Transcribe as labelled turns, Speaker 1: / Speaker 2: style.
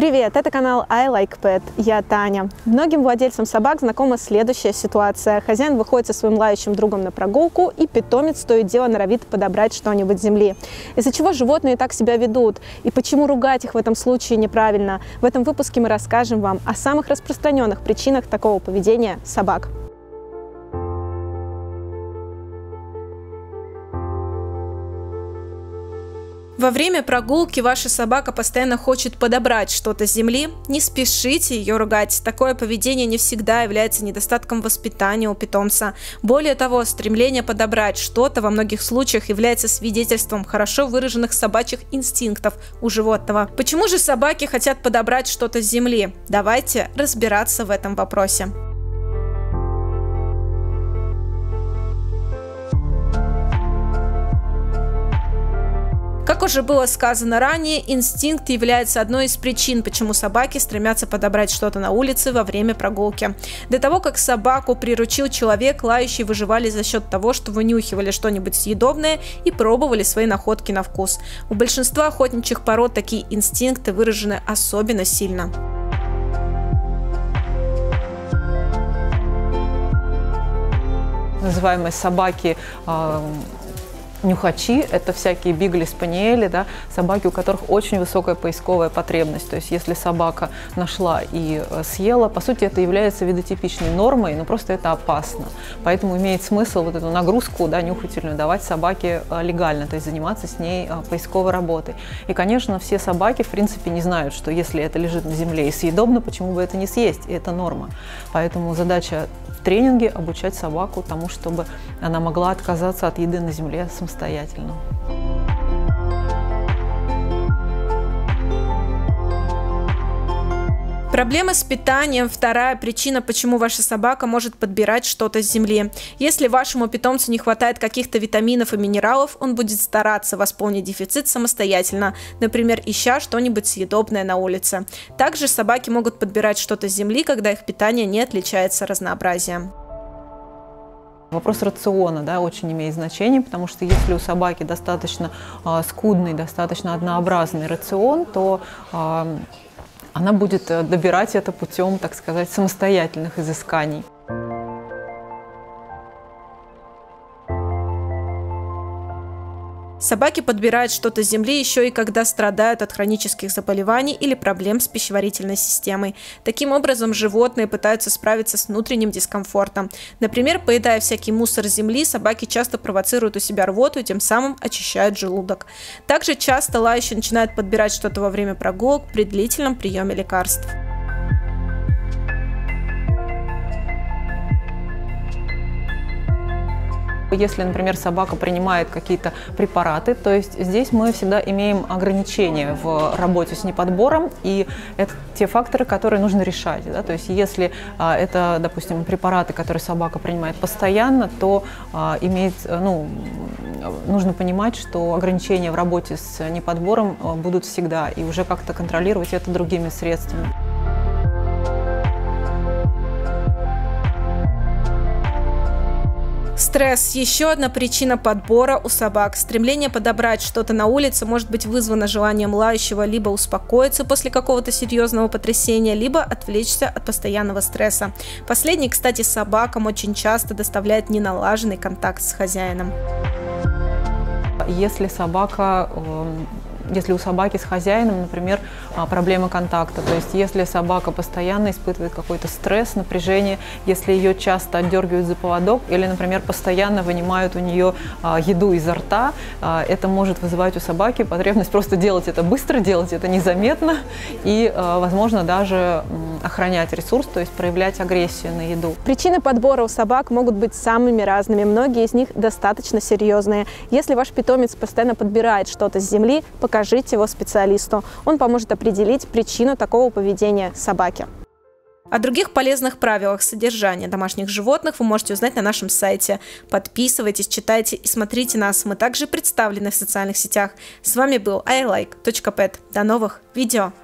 Speaker 1: Привет, это канал I Like Pet, я Таня. Многим владельцам собак знакома следующая ситуация. Хозяин выходит со своим лающим другом на прогулку, и питомец то и дело норовит подобрать что-нибудь с земли. Из-за чего животные так себя ведут, и почему ругать их в этом случае неправильно. В этом выпуске мы расскажем вам о самых распространенных причинах такого поведения собак. Во время прогулки ваша собака постоянно хочет подобрать что-то с земли. Не спешите ее ругать. Такое поведение не всегда является недостатком воспитания у питомца. Более того, стремление подобрать что-то во многих случаях является свидетельством хорошо выраженных собачьих инстинктов у животного. Почему же собаки хотят подобрать что-то с земли? Давайте разбираться в этом вопросе. Как уже было сказано ранее, инстинкт является одной из причин, почему собаки стремятся подобрать что-то на улице во время прогулки. До того, как собаку приручил человек, лающие выживали за счет того, что вынюхивали что-нибудь съедобное и пробовали свои находки на вкус. У большинства охотничьих пород такие инстинкты выражены особенно сильно.
Speaker 2: Называемые собаки нюхачи – это всякие бигли-спаниели, да, собаки, у которых очень высокая поисковая потребность. То есть если собака нашла и съела, по сути, это является видотипичной нормой, но просто это опасно. Поэтому имеет смысл вот эту нагрузку, да, нюхательную давать собаке легально, то есть заниматься с ней поисковой работой. И, конечно, все собаки, в принципе, не знают, что если это лежит на земле и съедобно, почему бы это не съесть, и это норма. Поэтому задача в тренинге обучать собаку тому, чтобы она могла отказаться от еды на земле самостоятельно.
Speaker 1: Проблемы с питанием – вторая причина, почему ваша собака может подбирать что-то с земли. Если вашему питомцу не хватает каких-то витаминов и минералов, он будет стараться восполнить дефицит самостоятельно, например, ища что-нибудь съедобное на улице. Также собаки могут подбирать что-то с земли, когда их питание не отличается разнообразием.
Speaker 2: Вопрос рациона, да, очень имеет значение, потому что если у собаки достаточно скудный, достаточно однообразный рацион, то она будет добирать это путем, так сказать, самостоятельных изысканий.
Speaker 1: Собаки подбирают что-то с земли еще и когда страдают от хронических заболеваний или проблем с пищеварительной системой. Таким образом, животные пытаются справиться с внутренним дискомфортом. Например, поедая всякий мусор с земли, собаки часто провоцируют у себя рвоту и тем самым очищают желудок. Также часто лающие начинают подбирать что-то во время прогулок при длительном приеме лекарств.
Speaker 2: Если, например, собака принимает какие-то препараты, то есть здесь мы всегда имеем ограничения в работе с неподбором, и это те факторы, которые нужно решать. Да? То есть если это, допустим, препараты, которые собака принимает постоянно, то нужно понимать, что ограничения в работе с неподбором будут всегда, и уже как-то контролировать это другими средствами.
Speaker 1: Стресс – еще одна причина подбора у собак. Стремление подобрать что-то на улице может быть вызвано желанием лающего либо успокоиться после какого-то серьезного потрясения, либо отвлечься от постоянного стресса. Последний, кстати, собакам очень часто доставляет неналаженный контакт с хозяином.
Speaker 2: Если у собаки с хозяином, например, проблема контакта, то есть если собака постоянно испытывает какой-то стресс, напряжение, если ее часто отдергивают за поводок или, например, постоянно вынимают у нее еду изо рта, это может вызывать у собаки потребность просто делать это быстро, делать это незаметно и, возможно, даже охранять ресурс, то есть проявлять агрессию на еду.
Speaker 1: Причины подбора у собак могут быть самыми разными, многие из них достаточно серьезные. Если ваш питомец постоянно подбирает что-то с земли, покажите его специалисту. Он поможет определить причину такого поведения собаки. О других полезных правилах содержания домашних животных вы можете узнать на нашем сайте. Подписывайтесь, читайте и смотрите нас. Мы также представлены в социальных сетях. С вами был ilike.pet. До новых видео!